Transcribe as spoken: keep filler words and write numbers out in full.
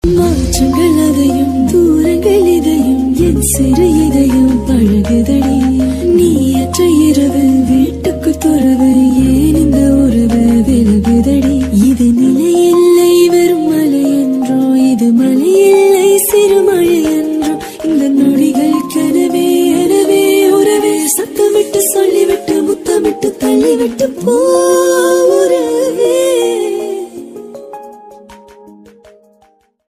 மாற்றங்கள் அதையும் தூரங்கள் இதையும் என் சிறு இதயம் பழகுதடி. நீயற்ற இரவு வீட்டுக்கு துறவு ஏன் இந்த உறவு விலகுதடி. இது நிலையில்லை வெறும் மலை என்றோ இது மலையில்லை சிறு மழை என்றோ இந்த நொடிகள் கனவே எனவே உறவே சத்தமிட்டு சொல்லிவிட்டு முத்தமிட்டு தள்ளிவிட்டு போ.